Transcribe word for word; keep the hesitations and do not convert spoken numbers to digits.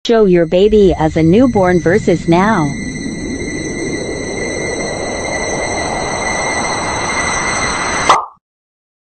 Show your baby as a newborn versus now.